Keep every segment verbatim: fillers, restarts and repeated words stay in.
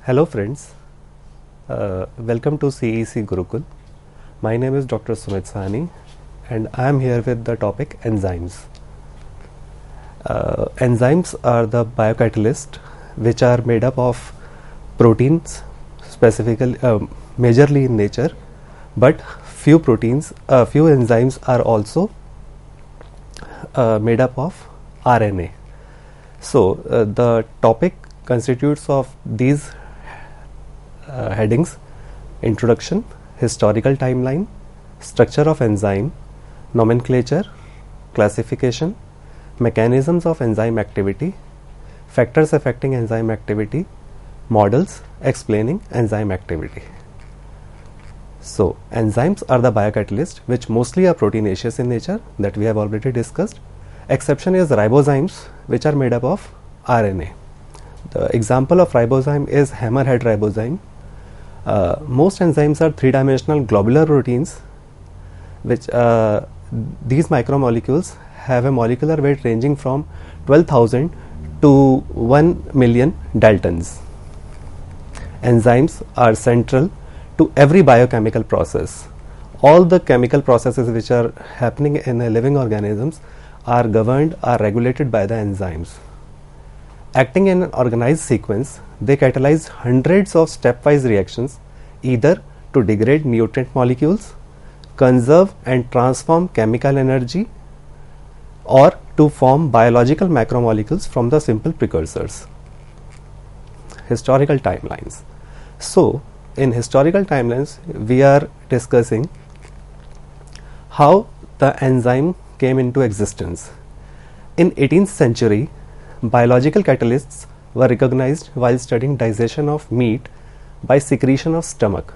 Hello friends, uh, welcome to C E C Gurukul. My name is Doctor Sumit Sahni and I am here with the topic enzymes. Uh, enzymes are the biocatalysts which are made up of proteins, specifically uh, majorly in nature, but few proteins, uh, few enzymes are also uh, made up of R N A. So uh, the topic constitutes of these uh, headings: introduction, historical timeline, structure of enzyme, nomenclature, classification, mechanisms of enzyme activity, factors affecting enzyme activity, models explaining enzyme activity. So enzymes are the biocatalysts which mostly are proteinaceous in nature, that we have already discussed. Exception is ribozymes, which are made up of R N A. The example of ribozyme is hammerhead ribozyme. Uh, most enzymes are three-dimensional globular proteins, which uh, these macromolecules have a molecular weight ranging from twelve thousand to one million daltons. Enzymes are central to every biochemical process. All the chemical processes which are happening in a living organisms are governed, are regulated by the enzymes. Acting in an organized sequence, they catalyze hundreds of stepwise reactions, either to degrade nutrient molecules, conserve and transform chemical energy, or to form biological macromolecules from the simple precursors. Historical timelines. So, in historical timelines, we are discussing how the enzyme came into existence. In eighteenth century, biological catalysts were recognized while studying digestion of meat by secretion of stomach.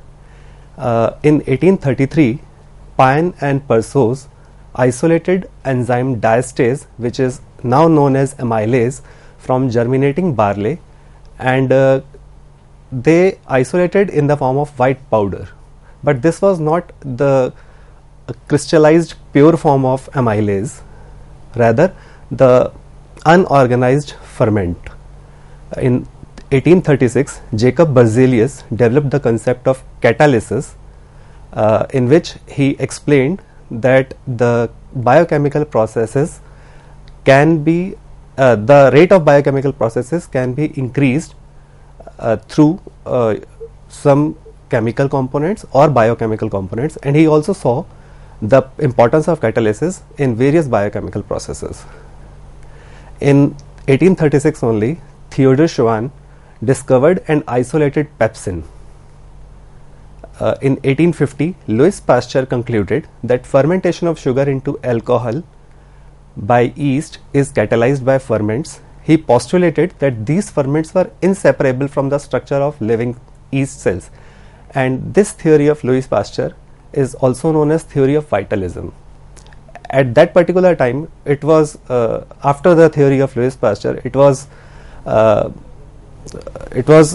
Uh, in eighteen thirty-three, Pine and Persos isolated enzyme diastase, which is now known as amylase, from germinating barley, and uh, they isolated in the form of white powder. But this was not the crystallized pure form of amylase, rather the unorganized ferment. In eighteen thirty-six, Jacob Berzelius developed the concept of catalysis, uh, in which he explained that the biochemical processes can be, uh, the rate of biochemical processes can be increased uh, through uh, some chemical components or biochemical components, and he also saw the importance of catalysis in various biochemical processes. In eighteen thirty-six only, Theodor Schwann discovered and isolated pepsin. Uh, in eighteen fifty, Louis Pasteur concluded that fermentation of sugar into alcohol by yeast is catalyzed by ferments. He postulated that these ferments were inseparable from the structure of living yeast cells, and this theory of Louis Pasteur is also known as theory of vitalism. At that particular time, it was uh, after the theory of Louis Pasteur, it was uh, it was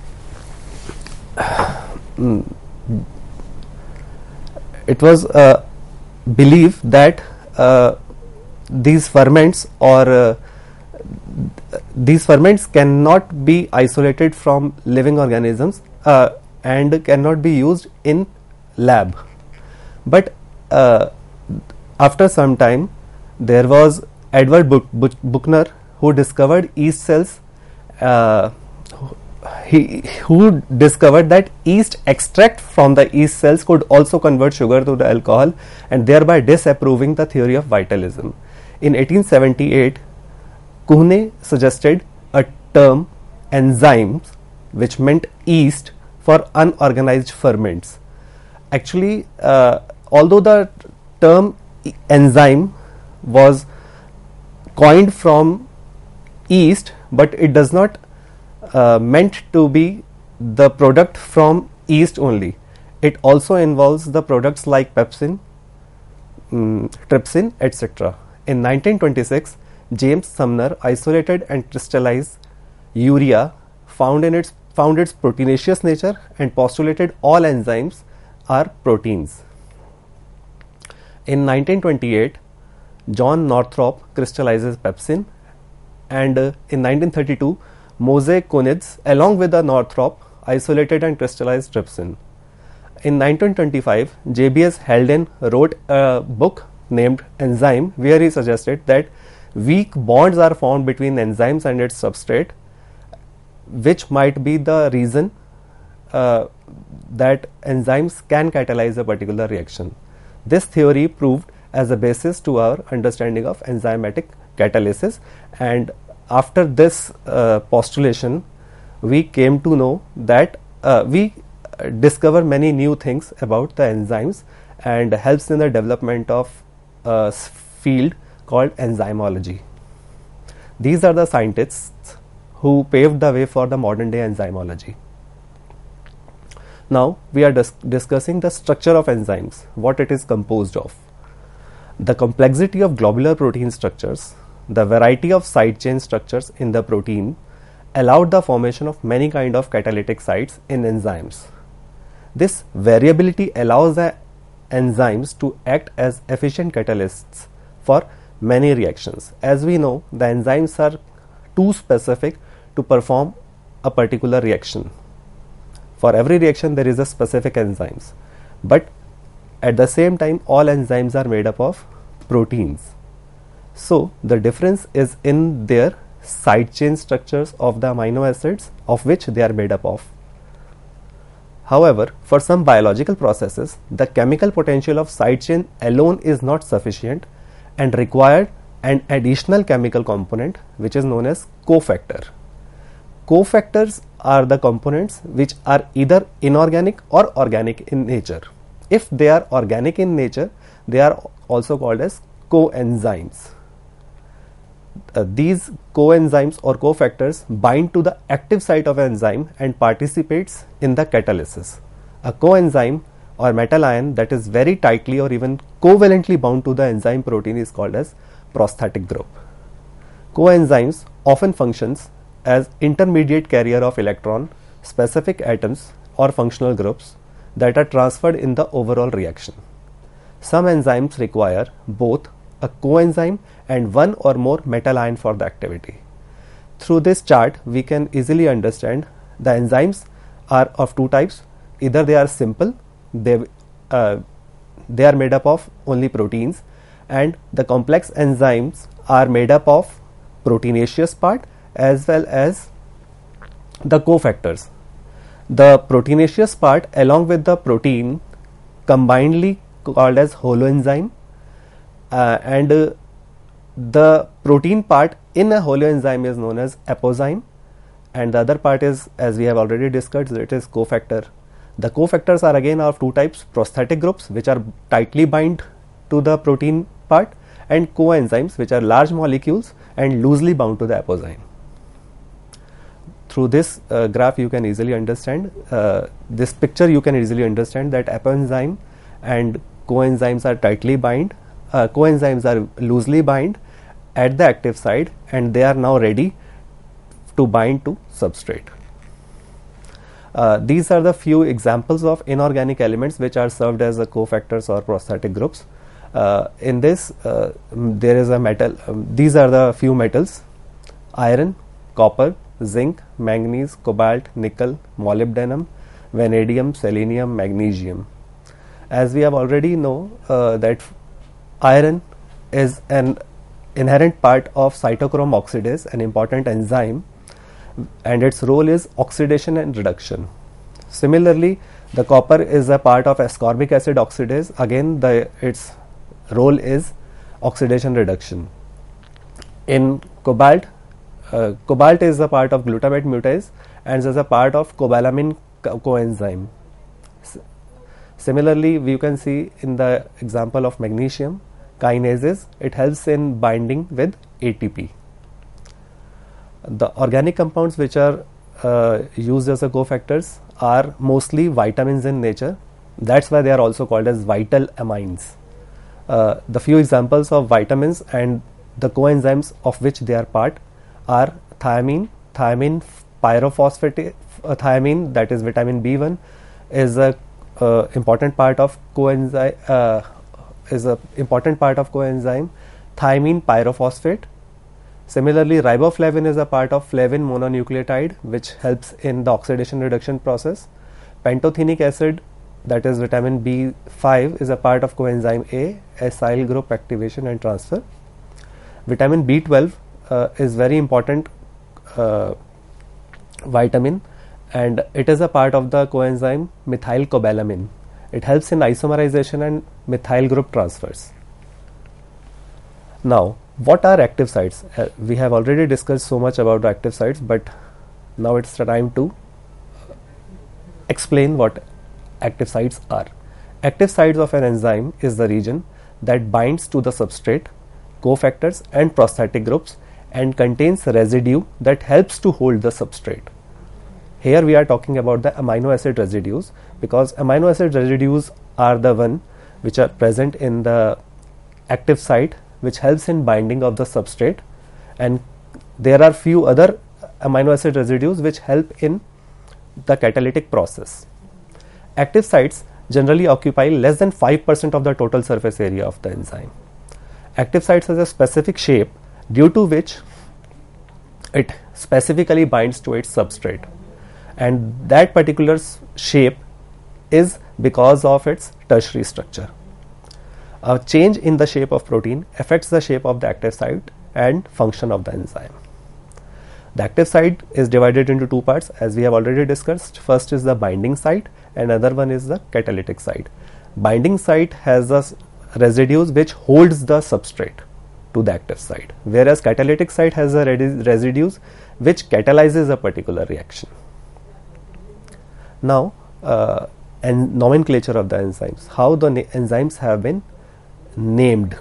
it was uh, believed that uh, these ferments or uh, these ferments cannot be isolated from living organisms uh, and cannot be used in lab. But uh, after some time, there was Edward Buch- Buch- Buchner who discovered yeast cells. Uh, he who discovered that yeast extract from the yeast cells could also convert sugar to the alcohol, and thereby disapproving the theory of vitalism. In eighteen seventy-eight, Kuhne suggested a term enzymes, which meant yeast, for unorganized ferments. Actually, uh, although the term enzyme was coined from yeast, but it does not uh, meant to be the product from yeast only. It also involves the products like pepsin, um, trypsin, et cetera. In nineteen twenty-six, James Sumner isolated and crystallized urea, found in its found its proteinaceous nature, and postulated all enzymes are proteins. In nineteen twenty-eight, John Northrop crystallizes pepsin, and uh, in nineteen thirty-two, mosaic conids along with the Northrop isolated and crystallized trypsin. In nineteen twenty-five, J B S Haldane wrote a book named Enzyme, where he suggested that weak bonds are formed between enzymes and its substrate, which might be the reason uh, that enzymes can catalyze a particular reaction. This theory proved as a basis to our understanding of enzymatic catalysis, and after this uh, postulation, we came to know that uh, we discover many new things about the enzymes and helps in the development of a field called enzymology. These are the scientists who paved the way for the modern day enzymology. Now we are dis discussing the structure of enzymes, what it is composed of. The complexity of globular protein structures, the variety of side chain structures in the protein allowed the formation of many kind of catalytic sites in enzymes. This variability allows the enzymes to act as efficient catalysts for many reactions. As we know, the enzymes are too specific to perform a particular reaction. For every reaction there is a specific enzymes, but at the same time all enzymes are made up of proteins. So the difference is in their side chain structures of the amino acids of which they are made up of. However, for some biological processes, the chemical potential of side chain alone is not sufficient and required an additional chemical component which is known as cofactor. Cofactors are the components which are either inorganic or organic in nature. If they are organic in nature, they are also called as coenzymes. Uh, these coenzymes or cofactors bind to the active site of an enzyme and participates in the catalysis. A coenzyme or metal ion that is very tightly or even covalently bound to the enzyme protein is called as prosthetic group. Coenzymes often functions as intermediate carrier of electron specific atoms or functional groups that are transferred in the overall reaction. Some enzymes require both a coenzyme and one or more metal ion for the activity. Through this chart, we can easily understand the enzymes are of two types. Either they are simple, they, uh, they are made up of only proteins, and the complex enzymes are made up of proteinaceous part as well as the cofactors. The proteinaceous part along with the protein combinedly called as holoenzyme, uh, and uh, the protein part in a holoenzyme is known as apozyme, and the other part is, as we have already discussed, it is cofactor. The cofactors are again of two types: prosthetic groups which are tightly bind to the protein part, and coenzymes which are large molecules and loosely bound to the apozyme. Through this uh, graph you can easily understand, uh, this picture you can easily understand that apoenzyme and coenzymes are tightly bind, uh, coenzymes are loosely bind at the active site, and they are now ready to bind to substrate. Uh, these are the few examples of inorganic elements which are served as a cofactors or prosthetic groups. Uh, in this uh, there is a metal, um, these are the few metals: iron, copper, zinc, manganese, cobalt, nickel, molybdenum, vanadium, selenium, magnesium. As we have already know uh, that iron is an inherent part of cytochrome oxidase, an important enzyme, and its role is oxidation and reduction. Similarly, the copper is a part of ascorbic acid oxidase, again the its role is oxidation reduction. In cobalt, uh, cobalt is a part of glutamate mutase and is a part of cobalamin co coenzyme. S Similarly, we can see in the example of magnesium kinases, it helps in binding with A T P. The organic compounds which are uh, used as a cofactors are mostly vitamins in nature. That's why they are also called as vital amines. Uh, the few examples of vitamins and the coenzymes of which they are part are thiamine, thiamine pyrophosphate, uh, thiamine, that is vitamin B one, is a uh, important part of coenzyme, uh, is a important part of coenzyme thiamine pyrophosphate, Similarly, riboflavin is a part of flavin mononucleotide which helps in the oxidation reduction process. Pantothenic acid, that is vitamin B five, is a part of coenzyme A, acyl group activation and transfer. Vitamin B twelve uh, is very important uh, vitamin, and it is a part of the coenzyme methylcobalamin. It helps in isomerization and methyl group transfers. Now, what are active sites? Uh, we have already discussed so much about active sites, but now it's the time to explain what active sites are. Active sites of an enzyme is the region that binds to the substrate, cofactors and prosthetic groups and contains residue that helps to hold the substrate. Here we are talking about the amino acid residues, because amino acid residues are the one which are present in the active site, which helps in binding of the substrate, and there are few other amino acid residues which help in the catalytic process. Active sites generally occupy less than five percent of the total surface area of the enzyme. Active sites has a specific shape due to which it specifically binds to its substrate, and that particular shape is because of its tertiary structure. A change in the shape of protein affects the shape of the active site and function of the enzyme. The active site is divided into two parts, as we have already discussed. First is the binding site and another one is the catalytic site. Binding site has the residues which holds the substrate to the active site, whereas catalytic site has the residues which catalyzes a particular reaction. Now, uh, and nomenclature of the enzymes, how the enzymes have been named.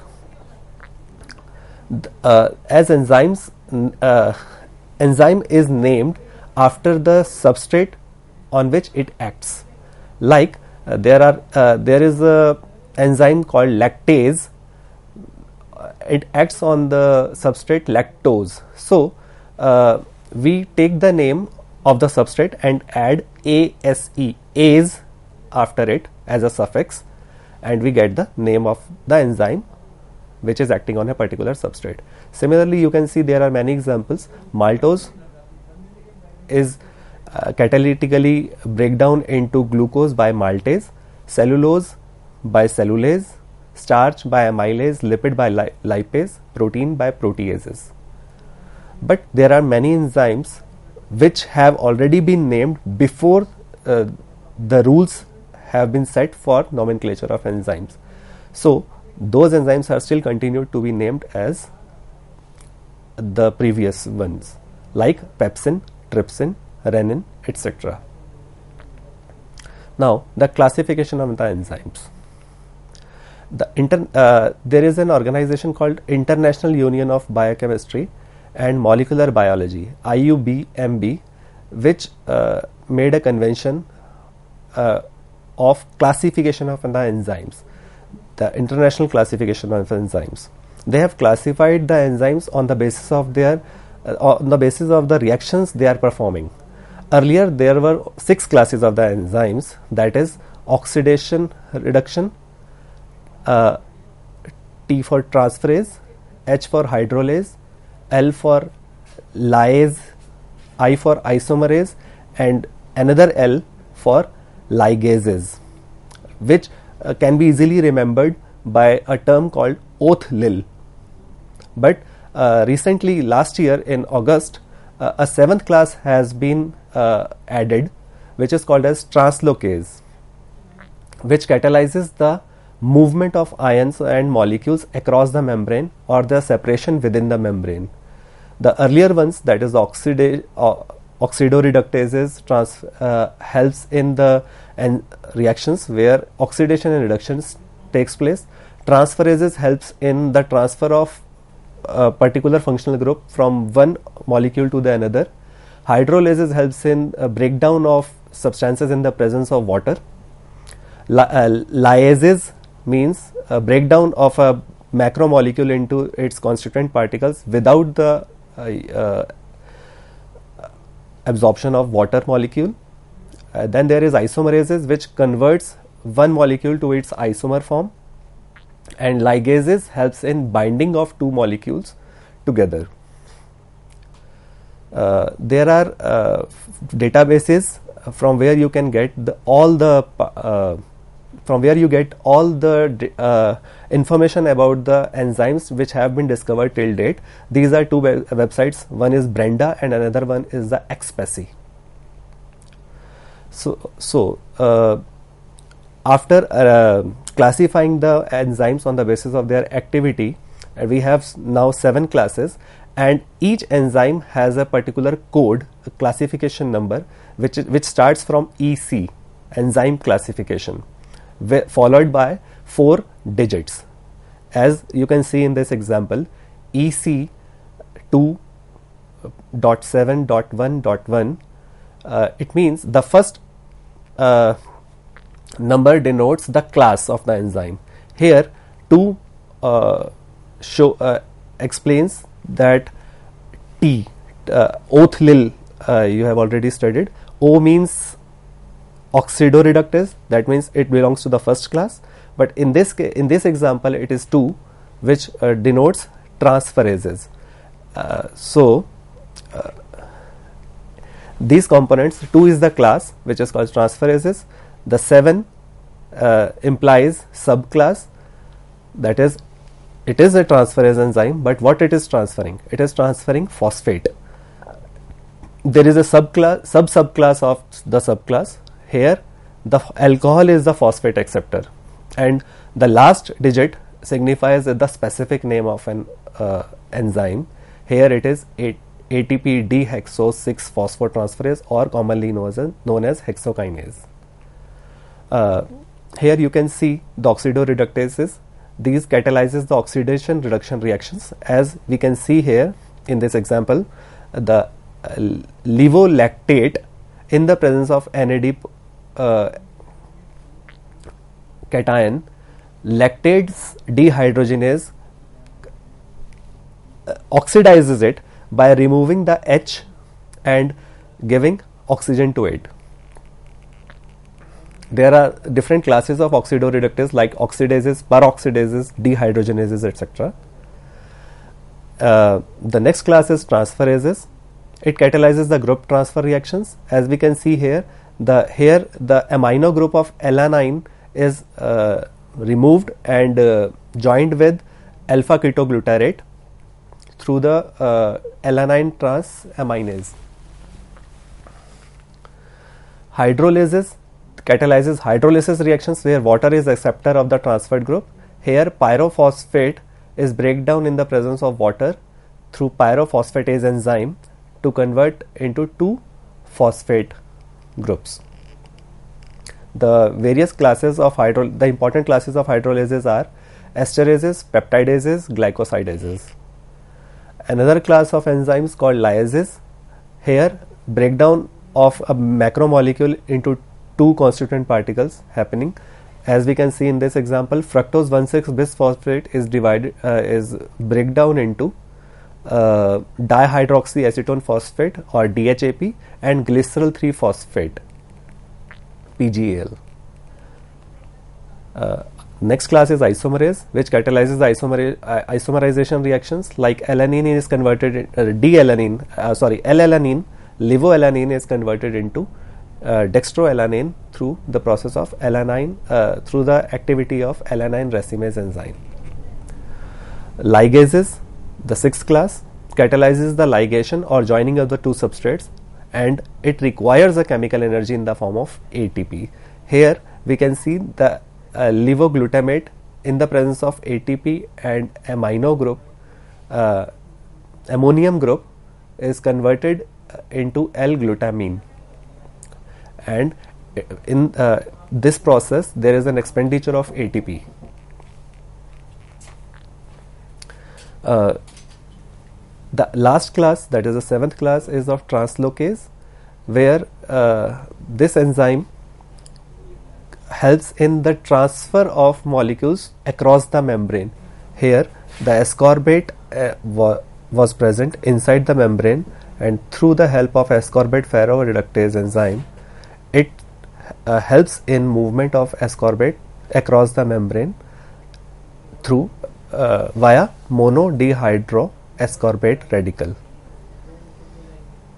Uh, as enzymes, uh, enzyme is named after the substrate on which it acts. Like uh, there are uh, there is a enzyme called lactase. Uh, it acts on the substrate lactose. So uh, we take the name of the substrate and add ase, ase after it as a suffix, and we get the name of the enzyme which is acting on a particular substrate. Similarly, you can see there are many examples. Maltose is uh, catalytically break down into glucose by maltase, cellulose by cellulase, starch by amylase, lipid by li lipase, protein by proteases. But there are many enzymes which have already been named before uh, the rules have been set for nomenclature of enzymes. So those enzymes are still continued to be named as the previous ones, like pepsin, trypsin, renin, et cetera. Now, the classification of the enzymes. The inter, uh, there is an organization called International Union of Biochemistry and Molecular Biology, I U B M B, which uh, made a convention uh, of classification of the enzymes, the international classification of enzymes. They have classified the enzymes on the basis of their uh, on the basis of the reactions they are performing. Earlier there were six classes of the enzymes, that is oxidation reduction, uh, T for transferase, H for hydrolase, L for lyase, I for isomerase, and another L for ligases, which uh, can be easily remembered by a term called oath lil. But uh, recently, last year in August, uh, a seventh class has been uh, added, which is called as translocase, which catalyzes the movement of ions and molecules across the membrane or the separation within the membrane. The earlier ones, that is oxida uh, oxidoreductases, trans uh, helps in the and reactions where oxidation and reductions takes place. Transferases helps in the transfer of a particular functional group from one molecule to the another. Hydrolases helps in a breakdown of substances in the presence of water. Li uh, lyases means a breakdown of a macromolecule into its constituent particles without the uh, uh, absorption of water molecule. Uh, then there is isomerases, which converts one molecule to its isomer form, and ligases helps in binding of two molecules together. uh, there are uh, databases from where you can get the, all the uh, from where you get all the uh, information about the enzymes which have been discovered till date. These are two web websites. One is Brenda and another one is the Xpeci. So, so uh, after uh, classifying the enzymes on the basis of their activity, uh, we have now seven classes, and each enzyme has a particular code, a classification number, which is, which starts from E C, enzyme classification, followed by four digits. As you can see in this example, E C two dot seven dot one dot one, uh, it means the first uh, number denotes the class of the enzyme. Here two uh, show uh, explains that T, uh, oth lil, uh, you have already studied. O means oxidoreductase, that means it belongs to the first class, but in this in this example it is two, which uh, denotes transferases. Uh, so uh, these components, two is the class which is called transferases, the seven uh, implies subclass, that is it is a transferase enzyme, but what it is transferring? It is transferring phosphate. There is a subclass, sub subclass of the subclass. Here the alcohol is the phosphate acceptor, and the last digit signifies the specific name of an uh, enzyme. Here it is A T P dehexose six phosphotransferase, or commonly known as, known as hexokinase. Uh, here you can see the oxidoreductases. These catalyzes the oxidation reduction reactions. As we can see here in this example, the uh, levolactate in the presence of N A D uh, cation, lactase dehydrogenase uh, oxidizes it by removing the H and giving oxygen to it. There are different classes of oxidoreductases like oxidases, peroxidases, dehydrogenases, et cetera. Uh, the next class is transferases. It catalyzes the group transfer reactions. As we can see here, the here the amino group of alanine is uh, removed and uh, joined with alpha ketoglutarate through the uh, alanine transaminase. Hydrolases catalyzes hydrolysis reactions where water is acceptor of the transferred group. Here pyrophosphate is breakdown in the presence of water through pyrophosphatase enzyme to convert into two phosphate groups. The various classes of hydro the important classes of hydrolases are esterases, peptidases, glycosidases. Another class of enzymes called lyases. Here breakdown of a macromolecule into two constituent particles happening. As we can see in this example, fructose one six bisphosphate is divided uh, is breakdown into uh, dihydroxyacetone phosphate or D H A P and glycerol three phosphate P G A L. Uh, next class is isomerase, which catalyzes the isomera uh, isomerization reactions like alanine is converted in, uh, D-alanine uh, sorry L-alanine, levoalanine is converted into Uh, dextroalanine through the process of alanine uh, through the activity of alanine racemase enzyme. Ligases, the sixth class, catalyzes the ligation or joining of the two substrates, and it requires a chemical energy in the form of A T P. Here we can see the uh, levoglutamate in the presence of A T P and amino group, uh, ammonium group is converted uh, into L-glutamine. And in uh, this process there is an expenditure of A T P. Uh, the last class, that is the seventh class, is of translocase, where uh, this enzyme helps in the transfer of molecules across the membrane. Here the ascorbate uh, wa was present inside the membrane, and through the help of ascorbate ferroreductase enzyme, it uh, helps in movement of ascorbate across the membrane through uh, via monodehydroascorbate radical.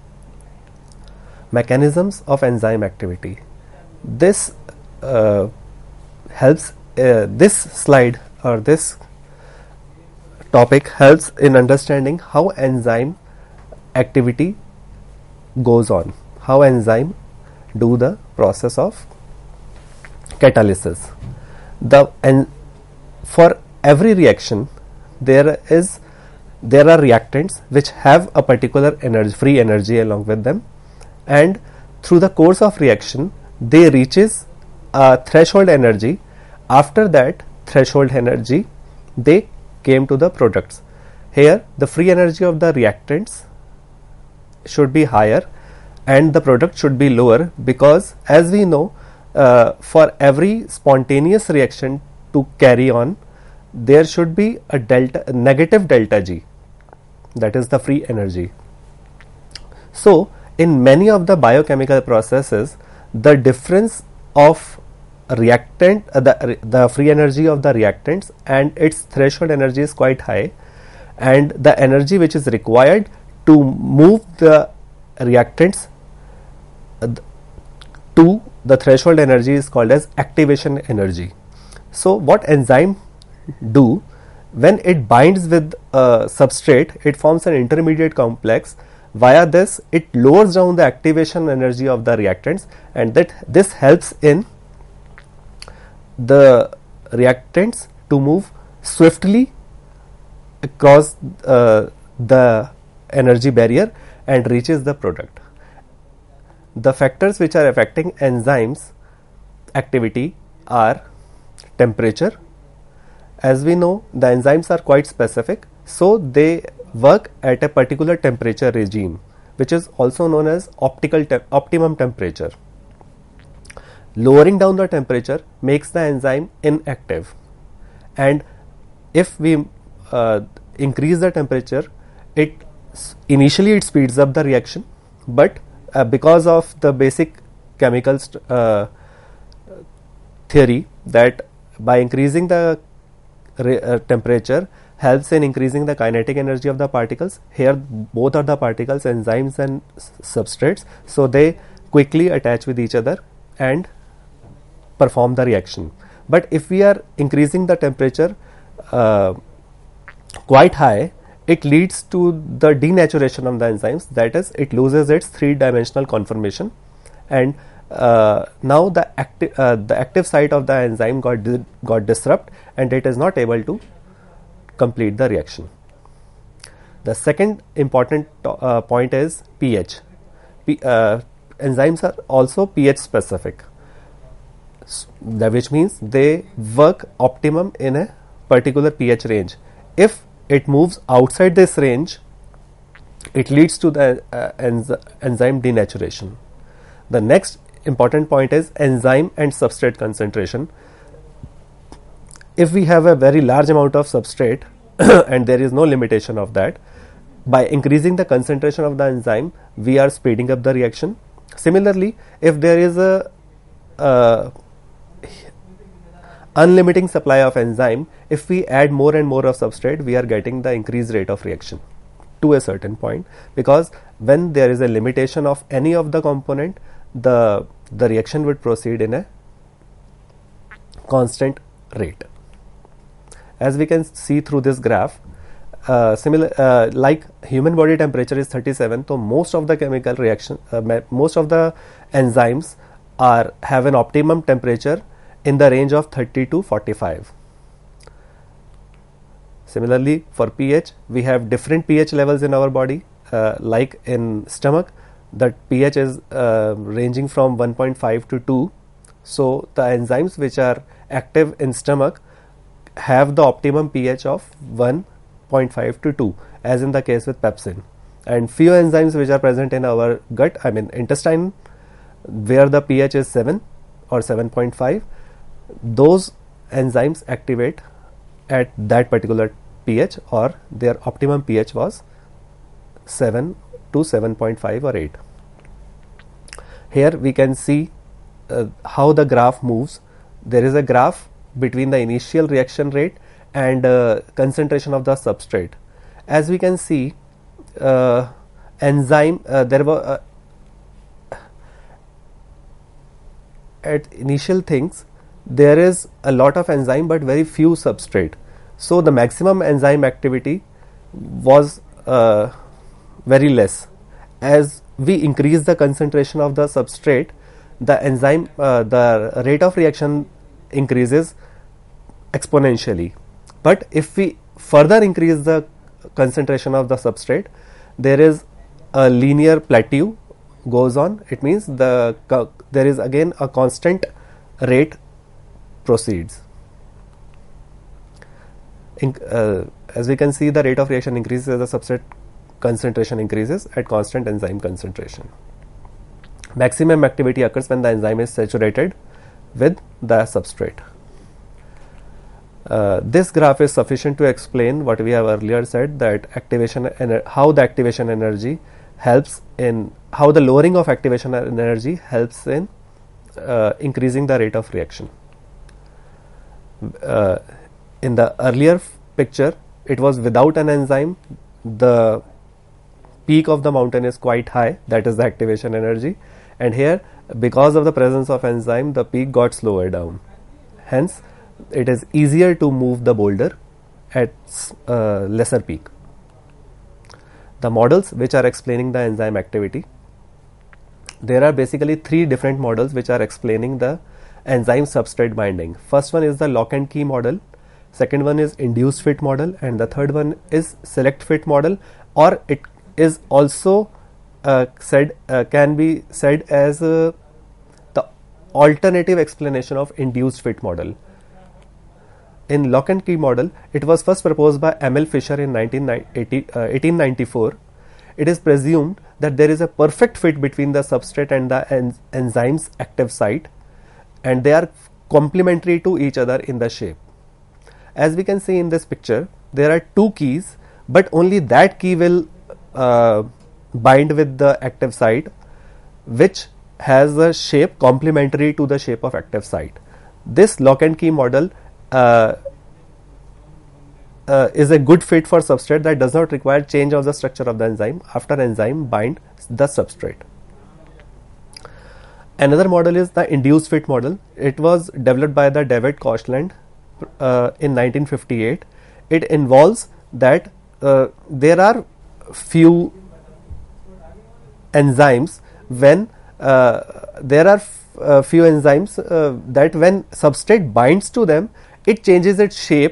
Mechanisms of enzyme activity. This uh, helps, uh, this slide or this topic helps in understanding how enzyme activity goes on, how enzyme do the process of catalysis. The and for every reaction there is there are reactants which have a particular energy, free energy along with them, and through the course of reaction they reaches a threshold energy. After that threshold energy they came to the products. Here the free energy of the reactants should be higher and the product should be lower, because as we know, uh, for every spontaneous reaction to carry on there should be a delta a negative delta G, that is the free energy. So in many of the biochemical processes the difference of reactant uh, the, the free energy of the reactants and its threshold energy is quite high, and the energy which is required to move the reactants uh, to the threshold energy is called as activation energy. So what enzyme do, when it binds with a substrate it forms an intermediate complex. Via this it lowers down the activation energy of the reactants, and that this helps in the reactants to move swiftly across uh, the energy barrier and reaches the product. The factors which are affecting enzymes activity are temperature. As we know, the enzymes are quite specific, so they work at a particular temperature regime, which is also known as optical te optimum temperature. Lowering down the temperature makes the enzyme inactive, and if we uh, increase the temperature, it initially it speeds up the reaction, but uh, because of the basic chemical uh, theory that by increasing the uh, temperature helps in increasing the kinetic energy of the particles. Here both are the particles, enzymes and substrates, so they quickly attach with each other and perform the reaction. But if we are increasing the temperature uh, quite high, it leads to the denaturation of the enzymes, that is it loses its three dimensional conformation, and uh, now the active uh, the active site of the enzyme got di got disrupted and it is not able to complete the reaction. The second important uh, point is pH. P, uh, enzymes are also pH specific, that which means they work optimum in a particular pH range. If it moves outside this range, it leads to the uh, enzy enzyme denaturation. The next important point is enzyme and substrate concentration. If we have a very large amount of substrate and there is no limitation of that, by increasing the concentration of the enzyme we are speeding up the reaction. Similarly, if there is a uh, unlimiting supply of enzyme, if we add more and more of substrate we are getting the increased rate of reaction to a certain point, because when there is a limitation of any of the component, the the reaction would proceed in a constant rate. As we can see through this graph, uh, similar uh, like human body temperature is thirty-seven, so most of the chemical reaction uh, most of the enzymes are have an optimum temperature in the range of thirty to forty-five. Similarly, for pH we have different pH levels in our body, uh, like in stomach the pH is uh, ranging from one point five to two, so the enzymes which are active in stomach have the optimum pH of one point five to two, as in the case with pepsin, and few enzymes which are present in our gut, I mean intestine, where the pH is seven or seven point five, those enzymes activate at that particular pH, or their optimum pH was seven to seven point five or eight. Here we can see uh, how the graph moves. There is a graph between the initial reaction rate and uh, concentration of the substrate. As we can see, uh, enzyme uh, there were uh, at initial things, there is a lot of enzyme but very few substrate. So the maximum enzyme activity was uh, very less. As we increase the concentration of the substrate, the enzyme, uh, the rate of reaction increases exponentially. But if we further increase the concentration of the substrate, there is a linear plateau goes on. It means the there is again a constant rate proceeds. In, uh, as we can see, the rate of reaction increases as the substrate concentration increases at constant enzyme concentration. Maximum activity occurs when the enzyme is saturated with the substrate. Uh, this graph is sufficient to explain what we have earlier said, that activation and how the activation energy helps in how the lowering of activation energy helps in uh, increasing the rate of reaction. Uh, in the earlier picture, it was without an enzyme. The peak of the mountain is quite high, that is the activation energy, and here, because of the presence of enzyme, the peak got slower down. Hence, it is easier to move the boulder at uh, lesser peak. The models which are explaining the enzyme activity, there are basically three different models which are explaining the enzyme substrate binding. First one is the lock and key model, second one is induced fit model, and the third one is select fit model, or it is also uh, said uh, can be said as uh, the alternative explanation of induced fit model. In lock and key model, it was first proposed by M L Fisher in eighteen ninety-four. It is presumed that there is a perfect fit between the substrate and the en enzyme's active site, and they are complementary to each other in the shape. As we can see in this picture, there are two keys, but only that key will uh, bind with the active site, which has a shape complementary to the shape of active site. This lock and key model Uh, uh, is a good fit for substrate that does not require change of the structure of the enzyme after enzyme bind the substrate. Another model is the induced fit model. It was developed by the David Koshland uh, in nineteen fifty-eight. It involves that uh, there are few enzymes when uh, there are uh, few enzymes uh, that when substrate binds to them, it changes its shape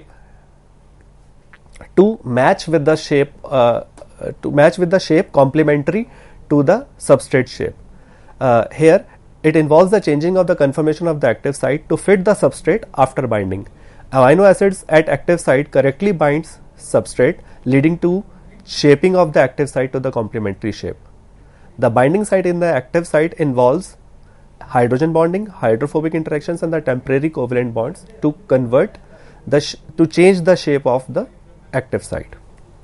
to match with the shape uh, to match with the shape complementary to the substrate shape. Uh, here it involves the changing of the conformation of the active site to fit the substrate after binding. Amino acids at active site correctly binds substrate, leading to shaping of the active site to the complementary shape. The binding site in the active site involves hydrogen bonding, hydrophobic interactions, and the temporary covalent bonds to convert the sh to change the shape of the active site.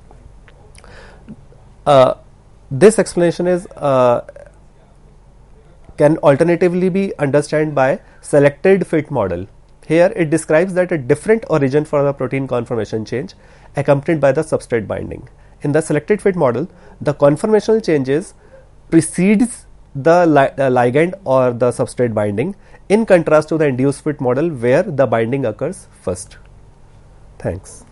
Uh, this explanation is uh, can alternatively be understood by selected fit model. Here it describes that a different origin for the protein conformation change accompanied by the substrate binding. In the selected fit model, the conformational changes precedes the li uh, ligand or the substrate binding, in contrast to the induced fit model where the binding occurs first. Thanks.